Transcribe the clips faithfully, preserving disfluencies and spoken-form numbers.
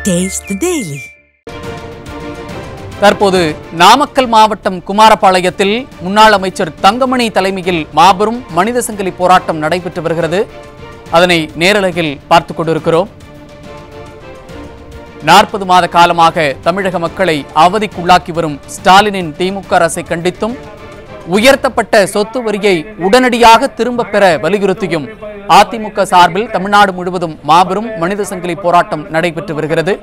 Taste the Daily. தற்போது நாமக்கல் மாவட்டம் குமாரபாளையத்தில் முன்னாள் அமைச்சர் தங்கமணி தலைமையில் மாபெரும் மனித சங்கிலி போராட்டம் நடைபெற்று வருகிறது. அதனை நேரலையில் பார்த்துக் கொண்டிருக்கிறோம். நாற்பது மாத காலமாக தமிழக மக்களை அவதிக்குள்ளாக்கி வரும் ஸ்டாலினின் திமுக அரசை கண்டித்தும் உயர்த்தப்பட்ட சொத்து வரியை உடனடியாக திரும்ப பெற வலியுறுத்தியும் அதிமுக சார்பில் தமிழ்நாடு முழுவதும் மாபெரும் மனித சங்கிலி போராட்டம் நடைபெற்று வருகிறது.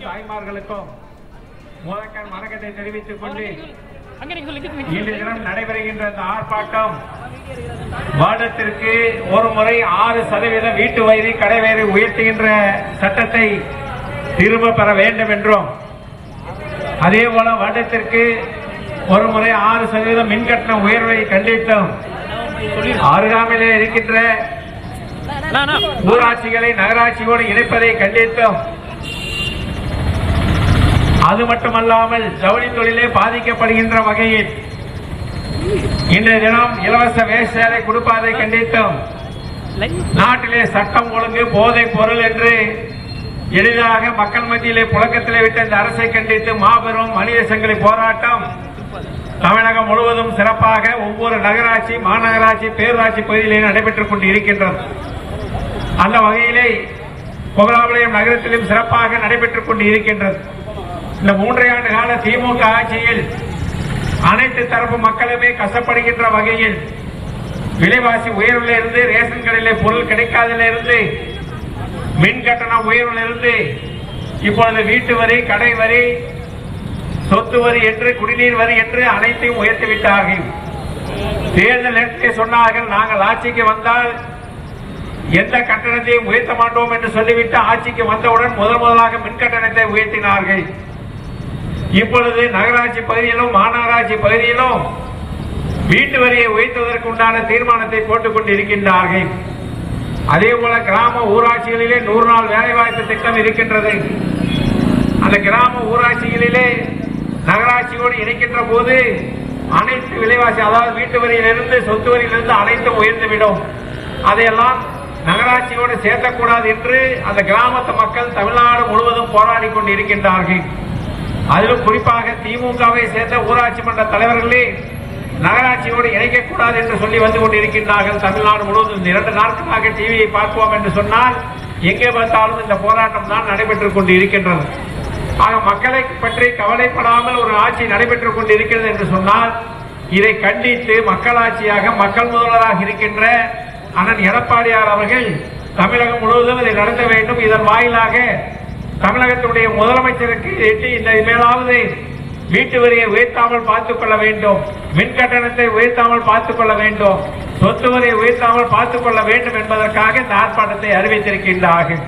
நடைபெறுகின்ற இந்த ஆர்ப்பாட்டம் வருடத்திற்கு ஒரு முறை ஆறு சதவீதம் வீட்டு வரி கடை வரி உயர்த்துகின்ற சட்டத்தை திரும்ப பெற வேண்டும் என்றும், அதே போல வருடத்திற்கு ஒரு முறை ஆறு சதவீதம் மின்கட்டண உயர்வை கண்டித்தும், அருகாமையிலே இருக்கின்ற ஊராட்சிகளை நகராட்சியோடு இணைப்பதை கண்டித்தும், அது மட்டுமல்லாமல் ஜவுளி தொழிலே பாதிக்கப்படுகின்ற வகையில் இன்றைய தினம் இலவச வேஷ்டை கொடுப்பதை கண்டித்தும், நாட்டிலே சட்டம் ஒழுங்கு போதை பொருள் என்று எளிதாக மக்கள் மத்தியிலே புழக்கத்திலே விட்ட இந்த அரசை கண்டித்து மாபெரும் மனித சங்கிலி போராட்டம் தமிழகம் முழுவதும் சிறப்பாக ஒவ்வொரு நகராட்சி, மாநகராட்சி, பேரூராட்சி பகுதியிலே நடைபெற்றுக் கொண்டு இருக்கின்றது. அந்த வகையிலே குமாரபாளையம் நகரத்திலும் சிறப்பாக நடைபெற்றுக் கொண்டு இருக்கின்றது. இந்த மூன்றரை ஆண்டு கால திமுக ஆட்சியில் அனைத்து தரப்பு மக்களுமே கஷ்டப்படுகின்ற வகையில் விலைவாசி உயர்வில் இருந்து, ரேஷன் கடையிலே பொருள் கிடைக்காதல இருந்து, மின் கட்டண உயர்வில் இருந்து, இப்பொழுது வீட்டு வரி, கடை வரி, சொத்து வரி என்று, குடிநீர் வரி என்று அனைத்தையும் உயர்த்திவிட்டார்கள். தேர்தல் நேரத்தை சொன்னார்கள், நாங்கள் ஆட்சிக்கு வந்தால் எந்த கட்டணத்தையும் உயர்த்த மாட்டோம் என்று சொல்லிவிட்டு ஆட்சிக்கு வந்தவுடன் முதல் முதலாக மின் கட்டணத்தை உயர்த்தினார்கள். இப்பொழுது நகராட்சி பகுதியிலும் மாநகராட்சி பகுதியிலும் வீட்டு வரியை உயர்த்துவதற்கு உண்டான தீர்மானத்தை போட்டுக் கொண்டு இருக்கின்றார்கள். அதே போல கிராம ஊராட்சிகளிலே நூறு நாள் வேலைவாய்ப்பு திட்டம் இருக்கின்றது. அந்த கிராம ஊராட்சிகளிலே நகராட்சியோடு இணைக்கின்ற போது அனைத்து விலைவாசி, அதாவது வீட்டு வரியிலிருந்து, சொத்து வரியிலிருந்து அனைத்தும் உயர்ந்துவிடும். அதையெல்லாம் நகராட்சியோடு சேர்க்கக்கூடாது என்று அந்த கிராமத்து மக்கள் தமிழ்நாடு முழுவதும் போராடி கொண்டு இருக்கின்றார்கள். அதிலும் குறிப்பாக திமுகவை சேர்ந்த ஊராட்சி மன்ற தலைவர்களே நகராட்சியோடு இணைக்கக்கூடாது என்று சொல்லி வந்து கொண்டிருக்கின்றார்கள். தமிழ்நாடு முழுவதும் இரண்டு நாட்களாக டிவியை பார்ப்போம் என்று சொன்னால் எங்கே பார்த்தாலும் இந்த போராட்டம் தான் நடைபெற்றுக் கொண்டு இருக்கின்றது. ஆக மக்களை பற்றி கவலைப்படாமல் ஒரு ஆட்சி நடைபெற்றுக் கொண்டு இருக்கிறது என்று சொன்னால் இதை கண்டித்து மக்களாட்சியாக, மக்கள் முதல்வராக இருக்கின்ற அண்ணன் எடப்பாடியார் அவர்கள் தமிழகம் முழுவதும் இதை நடத்த வேண்டும். இதன் வாயிலாக தமிழகத்துடைய முதலமைச்சருக்கு எட்டி இந்த மேலாவது வீட்டு வரியை உயர்த்தாமல் பார்த்துக் கொள்ள வேண்டும், மின் கட்டணத்தை உயர்த்தாமல் பார்த்துக் கொள்ள வேண்டும், சொத்து வரியை உயர்த்தாமல் பார்த்துக் கொள்ள வேண்டும் என்பதற்காக இந்த ஆர்ப்பாட்டத்தை அறிவித்திருக்கின்றார்கள்.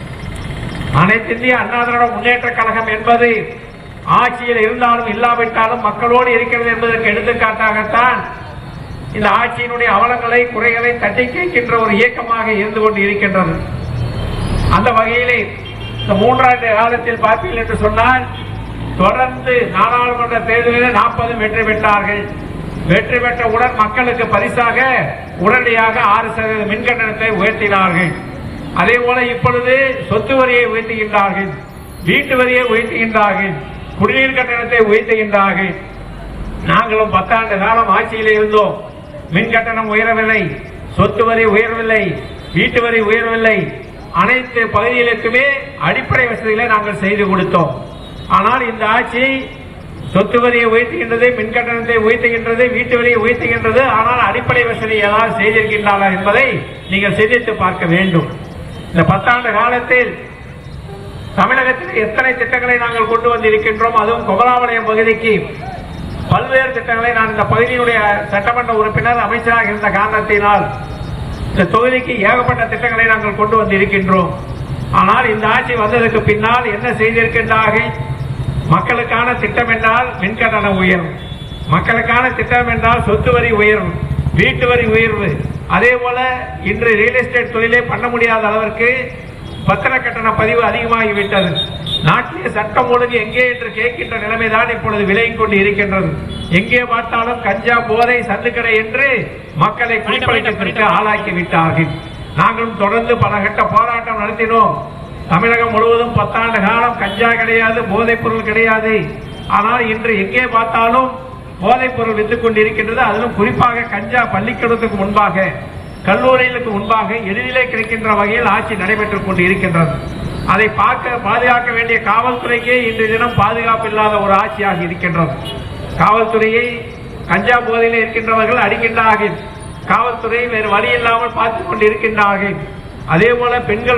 அனைத்து இந்திய அண்ணா திராவிட முன்னேற்ற கழகம் என்பது ஆட்சியில் இருந்தாலும் இல்லாவிட்டாலும் மக்களோடு இருக்கிறது என்பதற்கு எடுத்துக்காட்டாகத்தான் இந்த ஆட்சியினுடைய அவலங்களை, குறைகளை தட்டி கேட்கின்ற ஒரு இயக்கமாக இருந்து கொண்டு இருக்கின்றது. அந்த வகையிலே இந்த மூன்றாண்டு காலத்தில் பார்ப்பீர்கள் என்று சொன்னால் தொடர்ந்து நாடாளுமன்ற தேர்தலில் நாற்பதும் வெற்றி பெற்றார்கள். வெற்றி பெற்றவுடன் மக்களுக்கு பரிசாக உடனடியாக ஆறு சதவீத மின் கட்டணத்தை உயர்த்தினார்கள். அதே போல இப்பொழுது சொத்து வரியை உயர்த்துகின்றார்கள், வீட்டு வரியை உயர்த்துகின்றார்கள், குடிநீர் கட்டணத்தை உயர்த்துகின்றார்கள். நாங்களும் பத்தாண்டு காலம் ஆட்சியில் இருந்தோம். மின் கட்டணம் உயரவில்லை, சொத்து வரி உயரவில்லை, வீட்டு வரி உயரவில்லை. அனைத்து பகுதிகளுக்குமே அடிப்படை வசதிகளை நாங்கள் செய்து கொடுத்தோம். ஆனால் இந்த ஆட்சி சொத்து வரியை உயர்த்துகின்றது, மின் கட்டணத்தை உயர்த்துகின்றது, வீட்டு வரியை உயர்த்துகின்றது. ஆனால் அடிப்படை வசதி ஏதாவது செய்திருக்கின்றன என்பதை நீங்கள் சிந்தித்து பார்க்க வேண்டும். இந்த பத்தாண்டு காலத்தில் தமிழகத்தில் எத்தனை திட்டங்களை நாங்கள் கொண்டு வந்திருக்கின்றோம். அதுவும் குமாரபாளையம் பகுதிக்கு பல்வேறு திட்டங்களை, நான் இந்த பகுதியினுடைய சட்டமன்ற உறுப்பினர், அமைச்சராக இருந்த காரணத்தினால் இந்த தொகுதிக்கு ஏகப்பட்ட திட்டங்களை நாங்கள் கொண்டு வந்திருக்கின்றோம். ஆனால் இந்த ஆட்சி வந்ததற்கு பின்னால் என்ன செய்திருக்கின்றார்கள்? மக்களுக்கான திட்டம் என்றால் மின்கட்டண உயர்வு, மக்களுக்கான திட்டம் என்றால் சொத்து வரி உயர்வு, வீட்டு வரி உயர்வு. அதே போல இன்று ரியல் எஸ்டேட் தொழிலே பண்ண முடியாத அளவிற்கு பத்திர கட்டண பதிவு அதிகமாகிவிட்டது. நாட்டிலே சட்டம் ஒழுங்கு எங்கே என்று கேட்கின்ற நிலைமைதான் இப்பொழுது விலகிக் கொண்டு இருக்கின்றது. எங்கே பார்த்தாலும் கஞ்சா, போதை, சந்துக்கடை என்று மக்களை குடிப்பழக்கத்திற்கு ஆளாக்கி விட்டார்கள். நாங்களும் தொடர்ந்து பல கட்ட போராட்டம் நடத்தினோம். தமிழகம் முழுவதும் பத்தாண்டு காலம் கஞ்சா கிடையாது, போதைப் பொருள் கிடையாது. ஆனால் இன்று எங்கே பார்த்தாலும் போதைப் பொருள் வித்துக் கொண்டிருக்கின்றது. அதிலும் குறிப்பாக கஞ்சா பள்ளிக்கூடத்துக்கு முன்பாக, கல்லூரிகளுக்கு முன்பாக எளிதிலே கிடைக்கின்ற வகையில் ஆட்சி நடைபெற்றுக் கொண்டு இருக்கின்றது. அதை பார்க்க பாதுகாக்க வேண்டிய காவல்துறைக்கே இன்று தினம் பாதுகாப்பு இல்லாத ஒரு ஆட்சியாக இருக்கின்றது. காவல்துறையை கஞ்சா போதையில் இருக்கின்றவர்கள் அடிக்கின்றார்கள். காவல்துறை வேறு வழி இல்லாமல் பார்த்துக் கொண்டு இருக்கின்றார்கள். அதே போல பெண்கள்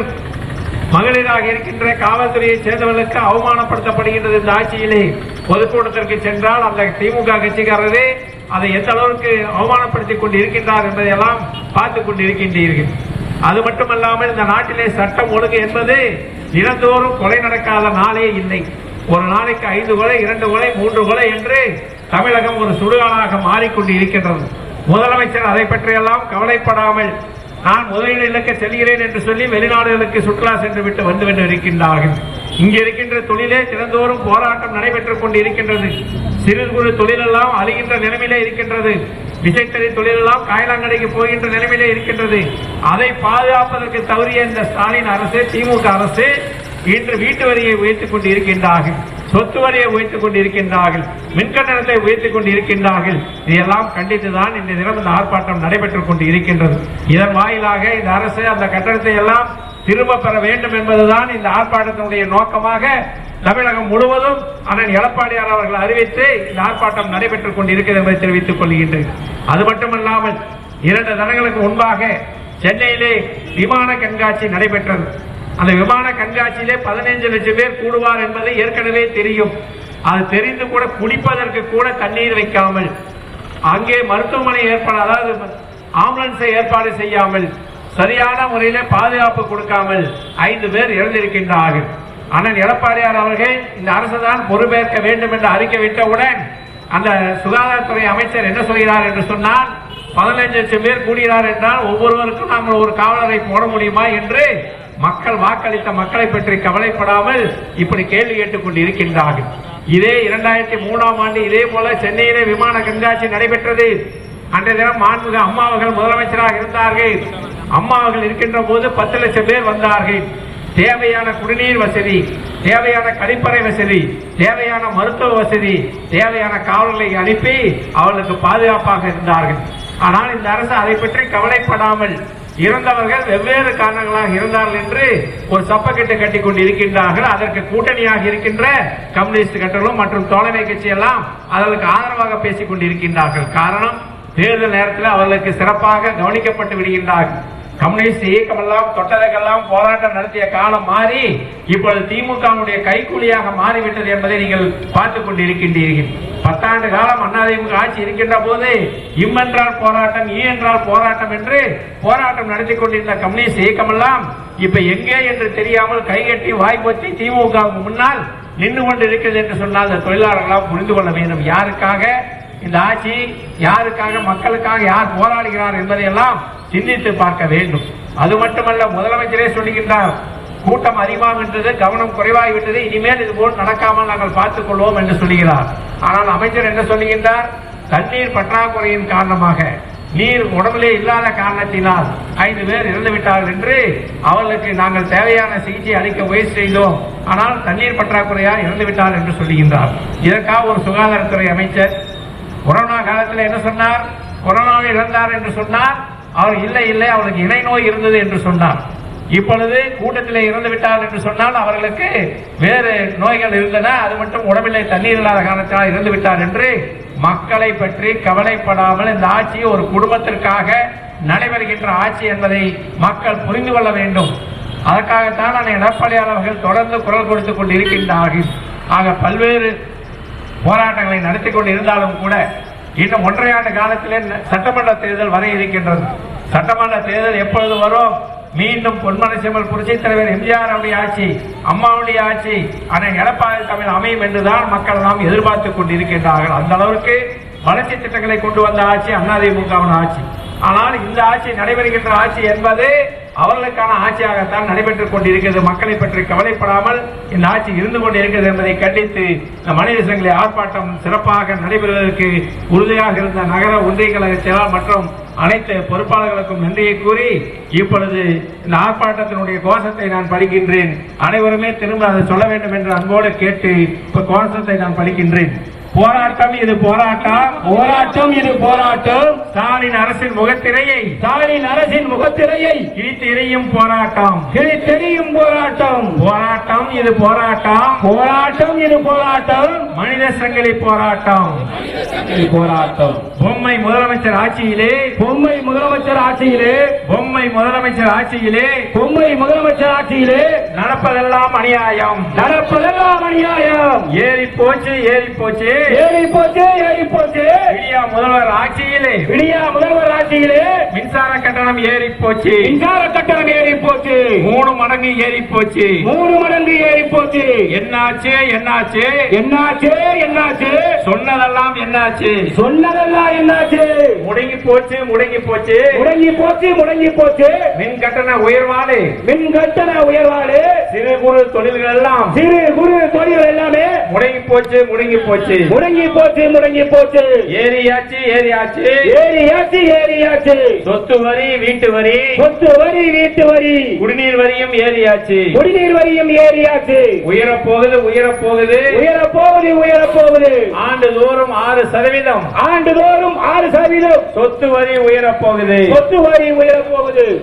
மகளிராக இருக்கின்ற காவல்துறையை சேர்ந்தவர்களுக்கு அவமானப்படுத்தப்படுகின்றது. இந்த ஆட்சியிலே பொதுக்கூட்டத்திற்கு சென்றால் அந்த திமுக கட்சிக்காரரே அதை எந்த அளவுக்கு அவமானப்படுத்திக் கொண்டு இருக்கின்றார் என்பதையெல்லாம் பார்த்துக் கொண்டு இருக்கின்றீர்கள். அது மட்டுமல்லாமல் இந்த நாட்டிலே சட்டம் ஒழுங்கு என்பது தினந்தோறும் கொலை நடக்காத நாளே இல்லை. ஒரு நாளைக்கு ஐந்து கொலை, இரண்டு கொலை, மூன்று கொலை என்று தமிழகம் ஒரு சுடுகாடாக மாறிக்கொண்டு இருக்கின்றது. முதலமைச்சர் அதை பற்றியெல்லாம் கவலைப்படாமல் நான் முதலீடுகளுக்கு செல்கிறேன் என்று சொல்லி வெளிநாடுகளுக்கு சுற்றுலா சென்று விட்டு வந்து கொண்டு இருக்கின்றார்கள். இங்கே இருக்கின்ற தொழிலே தினந்தோறும் போராட்டம் நடைபெற்றுக் கொண்டு இருக்கின்றது. சிறு குறு தொழிலெல்லாம் அழிகின்ற நிலைமையிலே இருக்கின்றது. விசைத்தறி தொழிலெல்லாம் காயலாங்கடைக்கு போகின்ற நிலைமையிலே இருக்கின்றது. அதை பாதுகாப்பதற்கு தவறிய இந்த ஸ்டாலின் அரசு, திமுக அரசு இன்று வீட்டு வரியை உயர்த்திக் கொண்டு இருக்கின்றார்கள், சொத்து வரியை உயர்த்திக் கொண்டு இருக்கின்றார்கள், மின்கட்டணத்தை உயர்த்திக் கொண்டு இருக்கின்றார்கள். இதையெல்லாம் கண்டித்துதான் இந்த தினம் இந்த ஆர்ப்பாட்டம் நடைபெற்றுக் கொண்டு இருக்கின்றது. இதன் வாயிலாக இந்த அரசு அந்த கட்டணத்தை எல்லாம் திரும்ப பெற வேண்டும் என்பதுதான் இந்த ஆர்ப்பாட்டத்தினுடைய நோக்கமாக தமிழகம் முழுவதும் அண்ணன் எடப்பாடியார் அவர்கள் அறிவித்து இந்த ஆர்ப்பாட்டம் நடைபெற்றுக் கொண்டு இருக்கிறது என்பதை தெரிவித்துக் கொள்கின்றேன். அது மட்டுமல்லாமல் இரண்டு தினங்களுக்கு முன்பாக சென்னையிலே விமான கண்காட்சி நடைபெற்றது. அந்த விமான கண்காட்சியிலே பதினைந்து லட்சம் பேர் கூடுவார் என்பது ஏற்கனவே தெரியும். அது தெரிந்து கூட குடிப்பதற்கு கூட தண்ணீர் வைக்காமல், அங்கே மருத்துவமனை ஏற்பாடு, அதாவது ஆம்புலன்ஸை ஏற்பாடு செய்யாமல், சரியான முறையிலே பாதுகாப்பு கொடுக்காமல் ஐந்து பேர் இறந்திருக்கின்றார்கள். அண்ணன் எடப்பாடியார் அவர்கள் இந்த அரசுதான் பொறுப்பேற்க வேண்டும் என்று அறிக்கை விட்டவுடன் அந்த சுகாதாரத்துறை அமைச்சர் என்ன சொல்கிறார் என்று சொன்னால், பதினைந்து லட்சம் பேர் கூடுகிறார் என்றால் ஒவ்வொருவருக்கும் நாங்கள் ஒரு காவலரை போட முடியுமா என்று மக்கள் வாக்களித்த மக்களை பற்றி கவலைப்படாமல் இப்படி கேள்வி கேட்டுக் கொண்டு இருக்கின்றார்கள். இதே இரண்டாயிரத்தி மூணாம் ஆண்டு இதே போல சென்னையிலே விமான கண்காட்சி நடைபெற்றது. அன்றைய தினம் மாண்புமிகு அம்மா அவர்கள் முதலமைச்சராக இருந்தார்கள். அம்மா அவர்கள் இருக்கின்ற போது பத்து லட்சம் பேர் வந்தார்கள். தேவையான குடிநீர் வசதி, தேவையான கழிப்பறை வசதி, தேவையான மருத்துவ வசதி, தேவையான காவலர்களை அனுப்பி அவர்களுக்கு பாதுகாப்பாக இருந்தார்கள். ஆனால் இந்த அரசு அதை பற்றி கவலைப்படாமல் இறந்தவர்கள் வெவ்வேறு காரணங்களாக இருந்தார்கள் என்று ஒரு சப்பக்கட்டு கட்டி கொண்டு இருக்கின்றார்கள். அதற்கு கூட்டணியாக இருக்கின்ற கம்யூனிஸ்ட் கட்சிகளும் மற்றும் தோழமை கட்சி எல்லாம் அதற்கு ஆதரவாக பேசிக் கொண்டிருக்கின்றார்கள். காரணம், தேர்தல் நேரத்தில் அவர்களுக்கு சிறப்பாக கவனிக்கப்பட்டு விடுகின்றார்கள். கம்யூனிஸ்ட் இயக்கமெல்லாம் தொட்டதற்கெல்லாம் போராட்டம் நடத்திய காலம் மாறி இப்பொழுது திமுகவுடைய கைக்கூலியாக மாறிவிட்டது என்பதை நீங்கள் பார்த்துக் கொண்டிருக்கின்றீர்கள். பத்தாண்டு காலம் அதிமுக ஆட்சி இருக்கின்ற போது இம் என்றால் போராட்டம், ஈ என்றால் போராட்டம் என்று போராட்டம் நடத்தி கொண்டிருந்த கம்யூனிஸ்ட் இயக்கமெல்லாம் இப்ப எங்கே என்று தெரியாமல் கைகட்டி வாய்ப்பத்தி திமுகவுக்கு முன்னால் நின்று கொண்டு இருக்கிறது என்று சொன்னால் அந்த தொழிலாளர்களால் புரிந்து கொள்ள வேண்டும். யாருக்காக இந்த ஆட்சி, யாருக்காக, மக்களுக்காக யார் போராடுகிறார் என்பதையெல்லாம் சிந்தித்து பார்க்க வேண்டும். அது மட்டுமல்ல, முதலமைச்சரே சொல்லுகின்றார், கூட்டம் அதிகமாகின்றது, கவனம் குறைவாகிவிட்டது, இனிமேல் இது போல் நடக்காமல் நாங்கள் பார்த்துக் கொள்வோம் என்று சொல்லுகிறார். ஆனால் அமைச்சர் என்ன சொல்லுகின்றார், தண்ணீர் பற்றாக்குறையின் காரணமாக, நீர் உடம்பிலே இல்லாத காரணத்தினால் ஐந்து பேர் இறந்துவிட்டார்கள் என்று அவர்களுக்கு நாங்கள் தேவையான சிகிச்சை அளிக்க முயற்சி செய்தோம், ஆனால் தண்ணீர் பற்றாக்குறையால் இறந்துவிட்டார் என்று சொல்லுகின்றார். இதற்காக ஒரு சுகாதாரத்துறை அமைச்சர் கொரோனா காலத்தில் என்ன சொன்னார், கொரோனாவில் இறந்தார் என்று சொன்னார். அவர் இல்லை இல்லை அவருக்கு இணை நோய் இருந்தது என்று சொன்னார். இப்பொழுது கூட்டத்தில் இறந்து விட்டார் என்று சொன்னால் அவர்களுக்கு வேறு நோய்கள் இருந்தன, அது மட்டும் உடம்பிலே தண்ணீர் இல்லாத காரணத்தினால் இறந்து விட்டார் என்று மக்களை பற்றி கவலைப்படாமல் இந்த ஆட்சி ஒரு குடும்பத்திற்காக நடைபெறுகின்ற ஆட்சி என்பதை மக்கள் புரிந்து கொள்ள வேண்டும். அதற்காகத்தான் நான் எடப்பாடியார் அவர்கள் தொடர்ந்து குரல் கொடுத்துக் கொண்டு இருக்கின்றார்கள். ஆக பல்வேறு போராட்டங்களை நடத்தி கொண்டு இருந்தாலும் கூட இன்னும் ஒன்றை ஆண்டு காலத்திலே சட்டமன்ற தேர்தல் வர இருக்கின்றது. சட்டமன்ற தேர்தல் எப்பொழுது வரும், மீண்டும் பொன்மனச்செம்மல் புரட்சித் தலைவர் எம்ஜிஆர் அவருடைய ஆட்சி, அம்மாவுடைய ஆட்சி, அண்ணன் எடப்பாடி தமிழ் அமையும் என்றுதான் மக்கள் நாம் எதிர்பார்த்துக் கொண்டிருக்கின்றார்கள். அந்த அளவுக்கு வளர்ச்சி திட்டங்களை கொண்டு வந்த ஆட்சி அதிமுகவின் ஆட்சி. ஆனால் இந்த ஆட்சி நடைபெறுகின்ற ஆட்சி என்பது அவர்களுக்கான ஆட்சியாகத்தான் நடைபெற்றுக் கொண்டிருக்கிறது. மக்களை பற்றி கவலைப்படாமல் இந்த ஆட்சி இருந்து கொண்டிருக்கிறது என்பதை கண்டித்து மனித சங்கிலி ஆர்ப்பாட்டம் சிறப்பாக நடைபெறுவதற்கு உறுதியாக இருந்த நகர ஒன்றிய கழக செயலாளர் மற்றும் அனைத்து பொறுப்பாளர்களுக்கும் நன்றியை கூறி இப்பொழுது இந்த ஆர்ப்பாட்டத்தினுடைய கோஷத்தை நான் படிக்கின்றேன். அனைவருமே திரும்ப அதை சொல்ல வேண்டும் என்று அன்போடு கேட்டு இப்ப கோஷத்தை நான் படிக்கின்றேன். போராட்டம் இது போராட்டம், போராட்டம் இது போராட்டம். ஸ்டாலின் அரசின் முகத்திரையை ஸ்டாலின் அரசின் முகத்திரையை கிழித்தெறியும் போராட்டம், கிழித்தெறியும் போராட்டம். போராட்டம் இது போராட்டம், போராட்டம் இது போராட்டம். மனித சங்கிலி போராட்டம், போராட்டம். பொம்மை முதலமைச்சர் ஆட்சியிலே பொம்மை முதலமைச்சர் ஆட்சியிலே பொம்மை முதலமைச்சர் ஆட்சியிலே பொம்மை முதலமைச்சர் ஆட்சியிலே நடப்பதெல்லாம் அநியாயம், நடப்பதெல்லாம் அநியாயம். ஏறி போச்சு ஏறி போச்சு ஏறி போச்சு ஏறி போச்சு. விடியா முதல்வர் ஆட்சியிலே விடியா முதல்வர் ஆட்சியிலே மின்சார கட்டணம் ஏறி போச்சு, மின்சார கட்டணம் ஏறி போச்சு. மூணு மடங்கு ஏறி போச்சு, மூணு மடங்கு ஏறி போச்சு. என்னாச்சு என்னாச்சு என்னாச்சு என்னாச்சு? சொன்னதெல்லாம் என்னாச்சு, சொன்னதெல்லாம் என்னாச்சு? முடங்கி போச்சு முடங்கி போச்சு முடங்கி போச்சு முடங்கி போச்சு. மின் கட்டண உயர்வாடு மின் கட்டண உயர்வாடு. சிறு குறு தொழில்கள் எல்லாம் சிறு குறு தொழில்கள் எல்லாமே முடங்கி போச்சு முடங்கி போச்சு முடங்கி போச்சு முடங்கி போச்சு. ஏரியாச்சு ஏரியாச்சு ஏரியாச்சு ஏரியாச்சு. சொத்து வரி வீட்டு வரி சொத்து வரி வீட்டு வரி. குடிநீர் வரியும் ஏரியாச்சு குடிநீர் வரியும் ஏரியாச்சு. உயர போகுது உயர போகுது உயர போகுது உயர போகுது. ஆண்டுதோறும் ஆறு சதவீதம் ஆண்டுதோறும் ஆறு சதவீதம் சொத்து வரி உயர போகுது சொத்து வரி உயர போகுது.